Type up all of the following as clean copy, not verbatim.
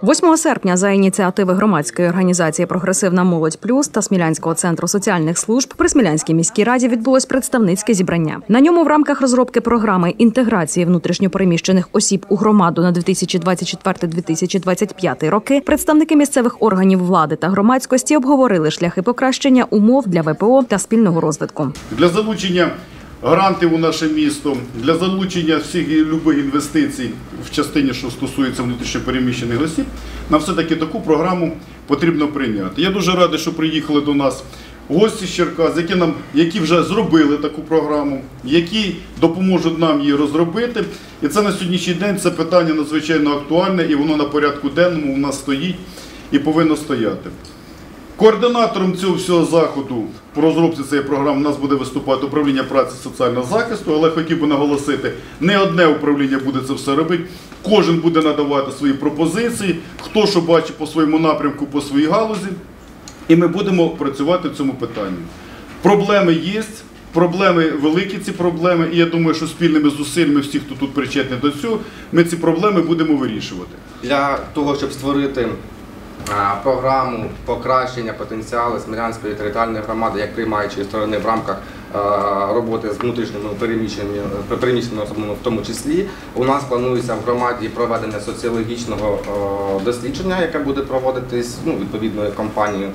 8 серпня за ініціативи громадської організації «Прогресивна молодь плюс» та Смілянського центру соціальних служб при Смілянській міській раді відбулось представницьке зібрання. На ньому в рамках розробки програми інтеграції внутрішньопереміщених осіб у громаду на 2024-2025 роки представники місцевих органів влади та громадськості обговорили шляхи покращення умов для ВПО та спільного розвитку. Для залучення грантів у наше місто, для залучення всіх любих інвестицій в частині, що стосується внутрішньопереміщених осіб, нам все-таки таку програму потрібно прийняти. Я дуже радий, що приїхали до нас гості з Черкас, які вже зробили таку програму, які допоможуть нам її розробити. І це на сьогоднішній день це питання надзвичайно актуальне, і воно на порядку денному у нас стоїть і повинно стояти. Координатором цього всього заходу по розробці цієї програми у нас буде виступати управління праці і соціального захисту, але хотів би наголосити, не одне управління буде це все робити, кожен буде надавати свої пропозиції, хто що бачить по своєму напрямку, по своїй галузі, і ми будемо працювати в цьому питанні. Проблеми є, проблеми великі ці проблеми, і я думаю, що спільними зусиллями всіх, хто тут причетний до цього, ми ці проблеми будемо вирішувати. Для того, щоб створити програму покращення потенціалу Смілянської територіальної громади як приймаючої сторони в рамках роботи з внутрішніми переміщеними особами в тому числі, у нас планується в громаді проведення соціологічного дослідження, яке буде проводитись відповідною компанією.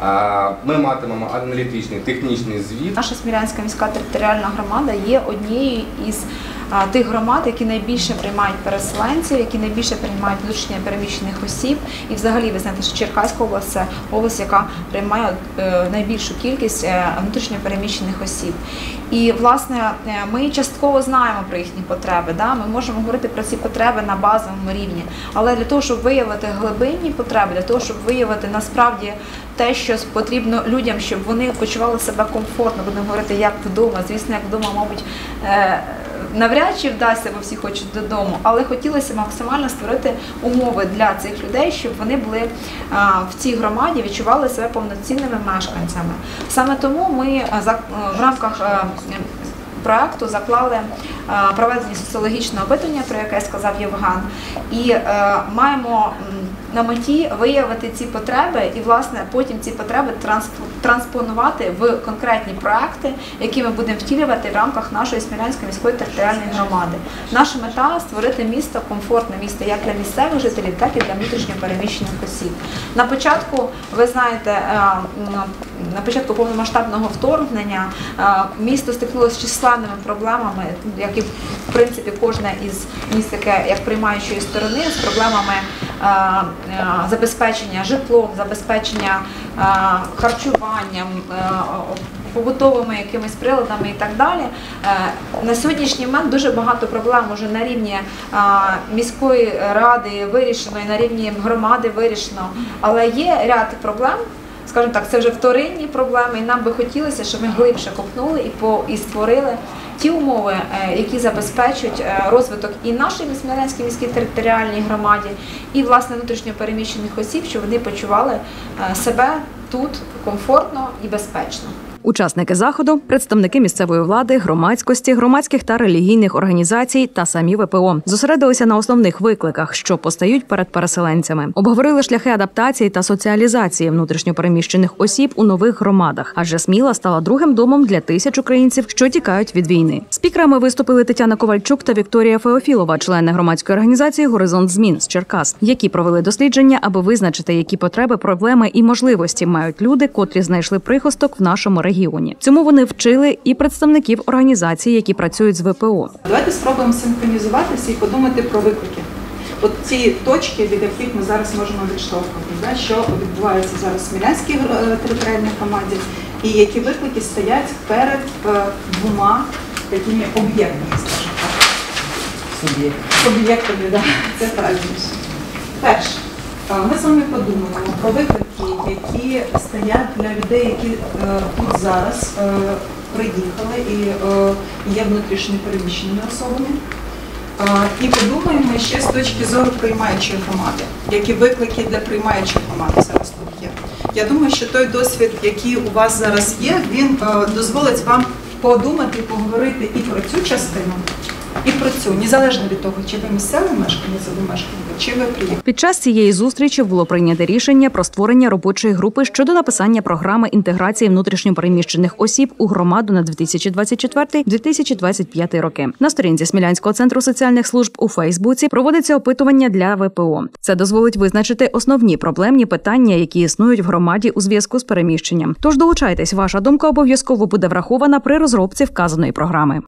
Ми матимемо аналітичний, технічний звіт. Наша Смілянська міська територіальна громада є однією із тих громад, які найбільше приймають переселенців, які найбільше приймають внутрішньо переміщених осіб. І взагалі ви знаєте, що Черкаська область – це область, яка приймає найбільшу кількість внутрішньо переміщених осіб. І, власне, ми частково знаємо про їхні потреби. Ми можемо говорити про ці потреби на базовому рівні. Але для того, щоб виявити глибинні потреби, для того, щоб виявити насправді те, що потрібно людям, щоб вони почували себе комфортно, будемо говорити, як вдома. Звісно, як вдома, мабуть, навряд чи вдасться, бо всі хочуть додому, але хотілося максимально створити умови для цих людей, щоб вони були в цій громаді, відчували себе повноцінними мешканцями. Саме тому ми в рамках проєкту заклали проведення соціологічного опитування, про яке сказав Євген, і маємо на меті виявити ці потреби і, власне, потім ці потреби транспонувати в конкретні проекти, які ми будемо втілювати в рамках нашої Смілянської міської територіальної громади. Наша мета – створити місто, комфортне місто як для місцевих жителів, так і для внутрішньо переміщених осіб. На початку, ви знаєте, на початку повномасштабного вторгнення місто стикнулося з численними проблемами, як і, в принципі, кожне із міст, як приймаючої сторони, з проблемами забезпечення житлом, забезпечення харчуванням, побутовими якимись приладами і так далі. На сьогоднішній момент дуже багато проблем вже на рівні міської ради вирішено і на рівні громади вирішено, але є ряд проблем, скажімо так, це вже вторинні проблеми, і нам би хотілося, щоб ми глибше копнули і створили ті умови, які забезпечують розвиток і нашої Смілянській міській територіальній громаді, і, власне, внутрішньо переміщених осіб, щоб вони почували себе тут комфортно і безпечно. Учасники заходу – представники місцевої влади, громадськості, громадських та релігійних організацій та самі ВПО. Зосередилися на основних викликах, що постають перед переселенцями. Обговорили шляхи адаптації та соціалізації внутрішньопереміщених осіб у нових громадах, адже Сміла стала другим домом для тисяч українців, що тікають від війни. Спікерами виступили Тетяна Ковальчук та Вікторія Феофілова, члени громадської організації «Горизонт змін» з Черкас, які провели дослідження, аби визначити, які потреби, проблеми і можливості мають люди, котрі знайшли прихисток в нашому регіоні. Цьому вони вчили і представників організацій, які працюють з ВПО. Давайте спробуємо синхронізуватися і подумати про виклики. От ці точки, від яких ми зараз можемо відштовхувати, що відбувається зараз в Смілянській територіальній громаді, і які виклики стоять перед двома такими об'єктами, скажімо так. Суб'єктами, так, це правильніше. Перше. Ми з вами подумаємо про виклики, які стоять для людей, які тут зараз приїхали і є внутрішньо переміщеними особами. І подумаємо ще з точки зору приймаючої громади, які виклики для приймаючої громади зараз тут є. Я думаю, що той досвід, який у вас зараз є, він дозволить вам подумати, поговорити і про цю частину, і працює, незалежно від того, чи ви місцевий мешканець або мешканка, чи ви приїхали. Під час цієї зустрічі було прийнято рішення про створення робочої групи щодо написання програми інтеграції внутрішньопереміщених осіб у громаду на 2024-2025 роки. На сторінці Смілянського центру соціальних служб у Фейсбуці проводиться опитування для ВПО. Це дозволить визначити основні проблемні питання, які існують в громаді у зв'язку з переміщенням. Тож долучайтесь, ваша думка обов'язково буде врахована при розробці вказаної програми.